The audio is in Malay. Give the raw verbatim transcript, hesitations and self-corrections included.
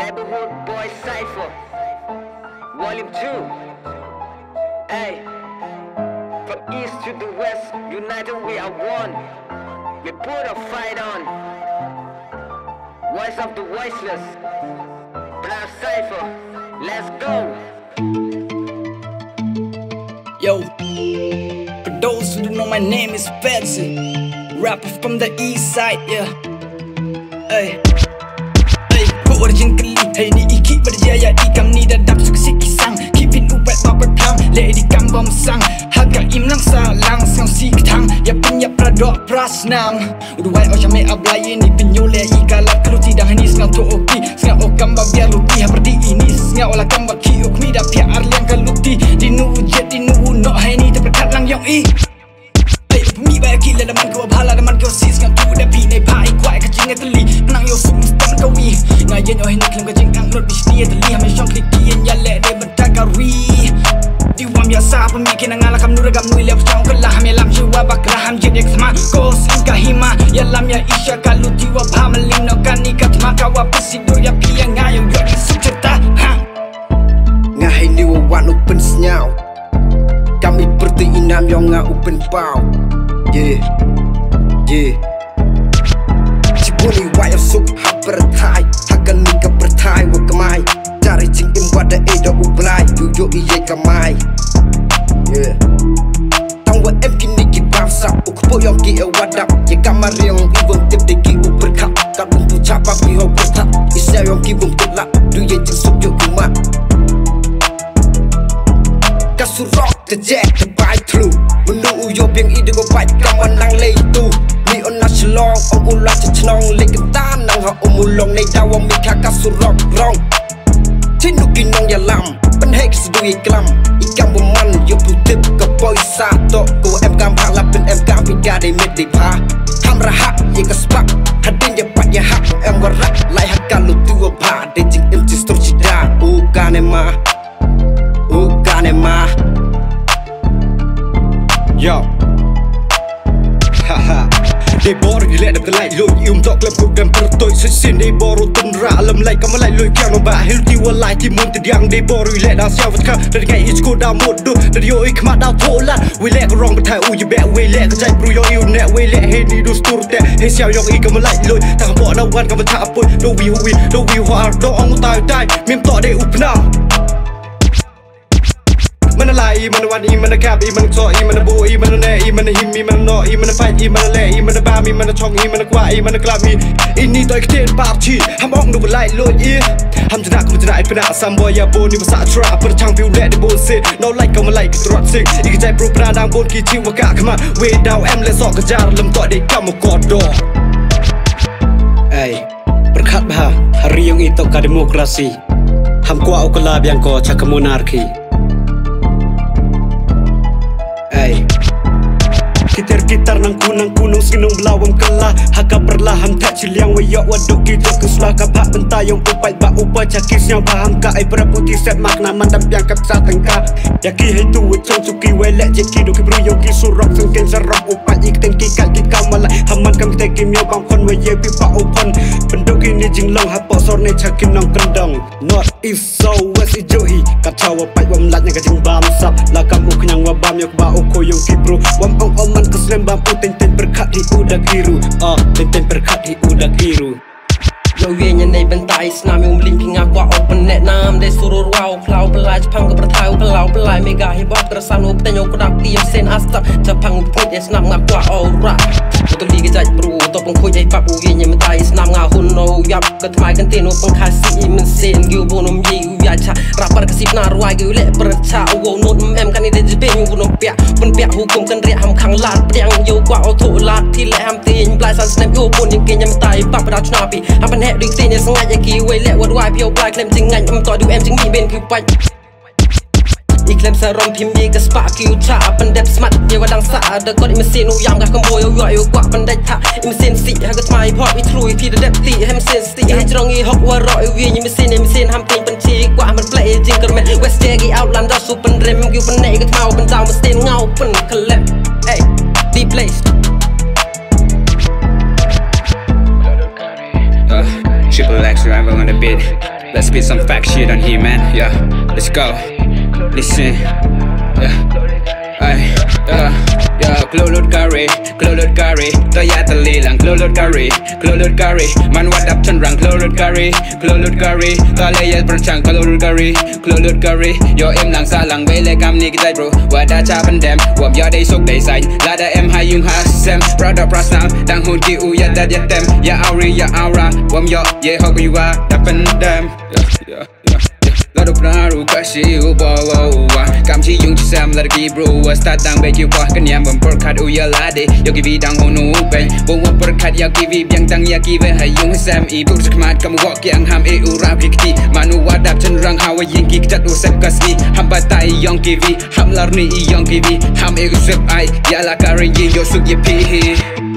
Neighborhood Boyz Cypher Volume two. Hey, from east to the west, united we are one. We put a fight on. Voice of the voiceless, Pnar Cypher. Let's go. Yo, for those who don't know, my name is Spencer, rapper from the east side, yeah. Hey, hey, origin kali, hey ni iki berjaya ikam ni dadap suksik kisang. Keep it ubat bapak plang, lady kam bom sang. Haga im lang sa lang sang si ketang. Ya punya pradok prasnam. Uduai o chame ablay ni penyole ikalat kalau tidak ni sengal to oki. Sengal okam ba biar luti haperti ini. Sengal olah kam ba ki ok mi da pia arliang kaluti. Dinu jet dinu no hai ni terperkat lang yong i. Mi ba kila daman ko bhala daman ko sis ngang tu da pi nei pai kwai ka jing atli nang yo sum stam ka wi nga yen o hinik lam ka jing ang not bis ni atli ha me shong klik yen ya le de batakari di wam ya sa pa mi kina ngala kam nura gam nui le chang ka la ham ya lam shi wa bakra ham jet ek sama ko sin ka hima ya lam ya isha ka luti wa ba malin no kan ni ka tma ka wa pisidur ya pi ya nga yo yo su chata ha nga hai ni wa wan open snyao kami berti inam yang nga open pau. Yeah, yeah. Cibuni wayar suk ha bertai, hakan nika bertai wa kamai. Cari cing im wada edo ublai, yuyo iye kamai. Yeah. Tang wa em kini ki bangsa, ukpo yang ki e wadap. Ye kamar yang ibon tip de ki uberkap. Kat buntu capa ki ho bertak, isya yang ki bum tulak. Du ye cing suk yo kumat. Kasurok kejek kebai tlu. Menu uyo biang ide go baik kawan nang lei tu. Ni on nasional om ulah cecnong lei ketan nang ha ummulong nei dawang mi kakak surok rong. Cinu kinong ya lam penhek sedui kelam ikam beman yo putip ke Boyz Cypher ko em kam hak lapin em kam piga de mit de pa ham rahak ye ke spak hadin ye pat ye hak em warak lai hak kalu tu ba de jing em sistem cida u kanema u kanema. Yo, haha. They bor di let the light loy um dok lem ko dem pertoy sesin they bor tun ra lem lai kam lai loy kyang no ba healthy wa lai ti mun tiang they bor ri let da sia wat ka dari kai is ko da mod do dari yo ik ma da thola we let ko rong thai u ye be we let ka jai pro yo you net we let he ni do stur te he sia yo ik kam lai loy ta bo na wan kam tha poi do we we do we wa do ong tai tai mem to de upna. Mana lai, mana wani, mana kap, mana so, mana bo, mana ne, mana him, mana no, mana fight, mana le, mana ba, mana chong, mana kwa, mana klap mi. Ini toy keten party, ham ong no lai loy i. Ham jana kum jana ipna sam boy ya bo ni masa tra, perchang view let the bo sit. No like kau malai ketrot sing. Iki jai pro pradang bon ki chiu waka kama. We down em le sok kejar lem tok de kamu kodo. Hey, berkat bah hari yang itu ka demokrasi. Ham kwa ukala biang ko cak monarki. Ay, kitar-kitar nang kunang kunung sinong belawang kalah. Haka perlahan tak ciliang wayok waduk kita kesulah kapak bentayong upai bak upa cakis yang paham ka ai peraputi set makna mandam yang kapsa tengka. Yaki hai tu wacang cuki welek jet ki do ki bruyong ki surok sengken serok upai ik tengki kat ki kamalai haman kam kita kimyo bang kon waye pipa open. Penduk ini jinglong hapok sorne cakim nang kendang. North east so west ijohi kacau upai wam latnya kajing bamsap. Lakam uknyang wabam yok ba ukoyong ki bro. Wam ong oman keslem bam utenten berkat di udah kiru. Ah, tenten berkat di udah kiru. Yo yen nei bentai snami umling pinga kwa open net nam de surur wow plau pelai pang ke bertau pelau pelai mega hip hop tersam up tenyo kudak tiam sen asta japang put es snap ngakwa ora betul di gejaj bro to pung khoi jai pap u yen mentai snap nga hun no yap ke thmai kan teno pung khasi men sen gyu bonum yi ya cha rapper kesip na ruai gyu le percha wo not em kan ide je pen yu no pia pen pia hukum kan ria ham khang lat priang yo kwa o tho lat thi le ham tin blai san snap yo pun yen ke nyam tai pap da chnapi ham pen heดึกสิเนี่ยสงายยากีไว้และวัดวายเพียวปลายเคลมจริงงันอมต่อดูแอมจึงมีเบนคือไปอีเคลมสารมพิมพ์ยีกสปาคิวชาปันเด็บสมัดเยาวดังสาเด็กก็อิมเซนuyามกับขโมยย่อยกว่าปันได้ท่าอิมเซนสิฮะก็ทำไมพอวิทลุยที่เด็บตีให้มันเซนสติให้จรองอีฮอกว่ารอเวียนยิมเซนยิมเซนทำเพลงบัญชีกว่ามันเปล่าจริงกระแมเวสเจกีเอาลันดาสูปันเรมกิวปันเนก็เมาปันเจ้ามันเซนเงาปันคลเลปเอ้ดีเพลส Triple X driver on the beat. Let's spit some fact shit on here, man. Yeah, let's go. Listen. Yeah. Ay, yeah. Yeah, Klulud Curry, Klulud Curry, Toyata Lilang, Klulud Curry, Klulud Curry, Man Wadap Chanrang, Klulud Curry, Klulud Curry, Kalaya Perchang, Klulud Curry, Klulud Curry, Yo Im Lang Salang, Bele Kam Nik Dai Bro, Wada Chapan Dem, Wam Ya Day Sok Day Side, Lada M Hayung Hasem, Brother Prasnam, Dang Hun Ki U Yada Yatem, Ya Auri, Ya Aura, Wam Yo, Ye Hok Yuwa, Dapan Dem, yeah, yeah, yeah. Lado Pnaru Kashi Ubawa Kamchi Yung Chisam Larki Bro Start Dang Be Q Kwa Kanyam Perkat Uya Lade Yogi Vi Dang Honu Pen Bongwa Perkat Yaki Vi Biang Dang Yaki Ve Hayung Sam Ibu Sekmat Kamu Wak Yang Ham E Urap Kikti Manu Wadap Cenrang Hawa Yingki Kichat Usep Kasni Ham Batai Yang Kivi Ham Larni Yang Kivi Ham E Usep Ai Yala Karin Yin Yosuk Ye Pihi